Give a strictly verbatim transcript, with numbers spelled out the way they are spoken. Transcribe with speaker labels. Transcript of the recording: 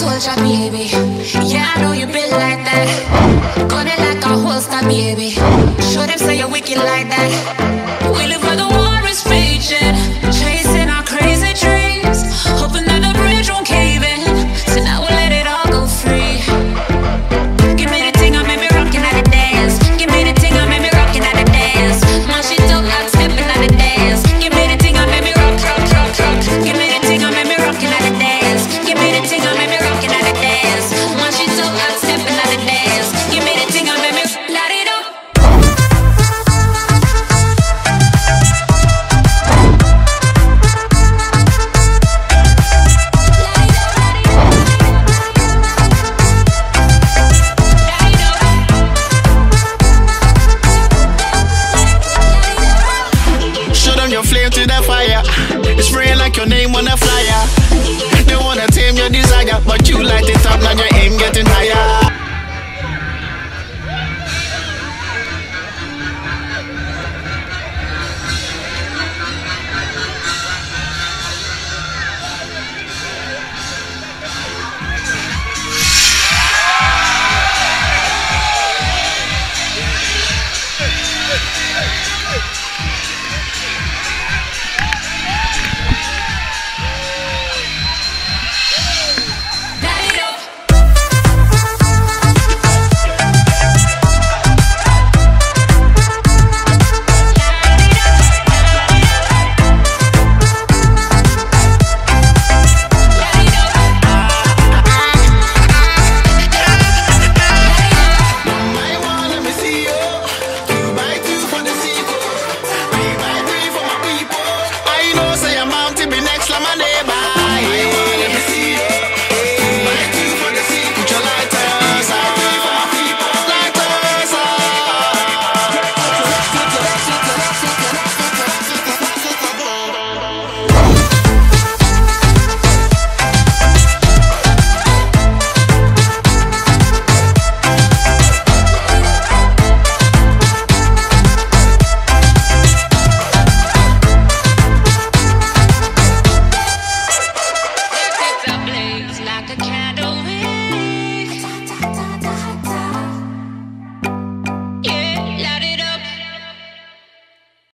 Speaker 1: soldier, baby. Yeah, I know you been like that. Gun it like a holster, baby. Show them say you're wicked like that. We live where the war is raging, chasing our crazy dreams, hoping that the bridge won't cave in. So now we'll let it all go free. Give me the thing, I make me rockin' at the dance. Give me the thing, I make me rockin' at the dance. My shit don't like stepping at the dance. Give me the thing, I make me rock, rock, rock, rock. Give me the thing, I make me rockin' at the dance. Give me the thing, I make me rockin' at the dance. My shit don't like stepping at the dance. Give me the thing, I make me light it up.
Speaker 2: Your flame to the fire, it's spraying like your name on a flyer. They wanna tame your desire, but you light it up, now you're